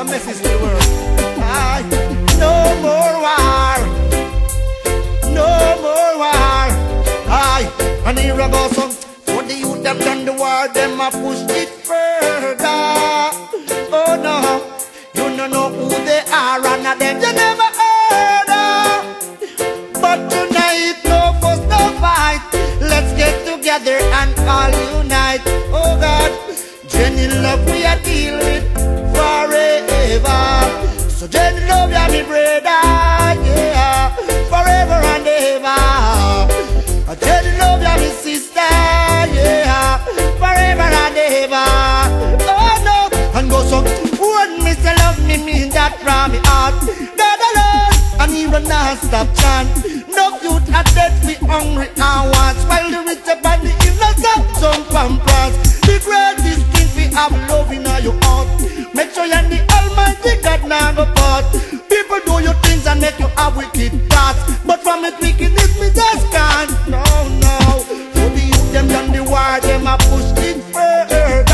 a message to the world. Aye. No more war. No more war. Aye. And here I go some. For the youth them done the war, them a push it further. Oh no. You don't know who they are and of them you never heard of. But tonight no fuss, no fight. Let's get together and all unite. Oh God. Jenny love we a deal with forever. So Jenny love ya me brother, yeah, forever and ever. Jenny love ya me sister, yeah, forever and ever. Oh no, and go some when me say love me mean that from me heart. God alone, and he will not stop chant. No youth are dead, we hungry and want. While the rich up and the innocent jump and prance. The greatest thing we have love in your heart. Make sure you're the Almighty God now go part. People do your things and make you have wicked thoughts, but from it wickedness we just can't. No, no. So the youth them done the war, them a pushed it further.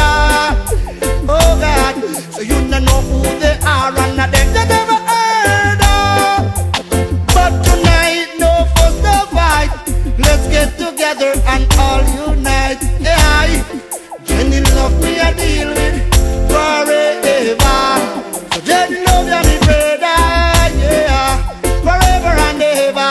Oh God, so you don't know who they are and of them you never heard of. But tonight no fuss, no fight. Let's get together and all unite. Yeah. Jenny love me a deal with forever. So Jenny love ya me brother, yeah, forever and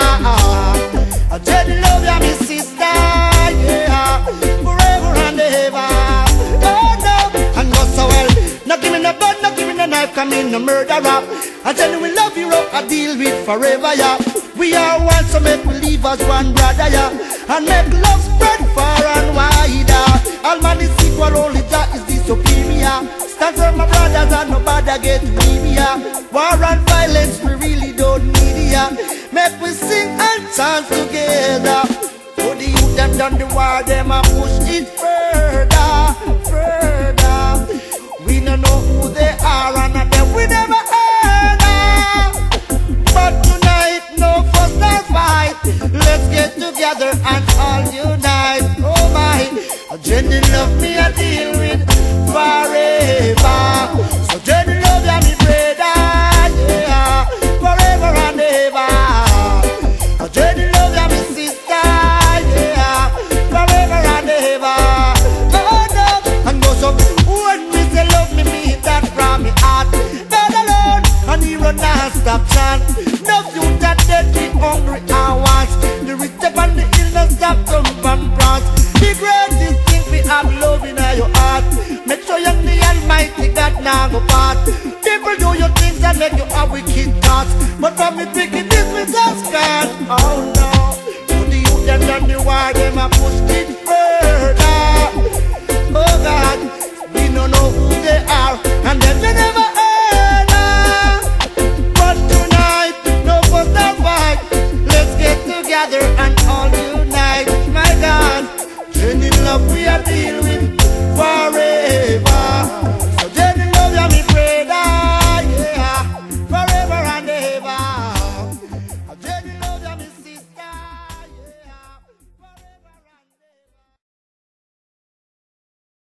ever. Jenny love ya me sister, yeah, forever and ever. Oh no, and go so well. Not give me no gun, not give me no knife, come in no murderer. I tell you we love you up, I deal with forever, yeah. We are one, so make we leave as one brother, yeah, and make love spread far and wider. All man is equal, only that is the superior. Stand for my brothers and nobody get me, yeah. War and violence, we really don't need ya. Make we sing and chant together. For the youth them done the war, them a push it further, further. We don't know who they are and of them we never heard of. But tonight, no fuss, no fight. Let's get together and all unite. Oh my, Jenny love me a deal with forever. So Jenny love ya me brother, yeah, forever and ever. Jenny love ya me sister, yeah, forever and ever. Oh no, and go so when me say love me mean that from me heart. God alone, and he run and stop chant. No youth that dead, we hungry and want. The rich up and the ill don't stop jump and prance. The greatest thing we have love in your heart. Make sure you're the Almighty God now go part. People do your things and make you have wicked thoughts, but from it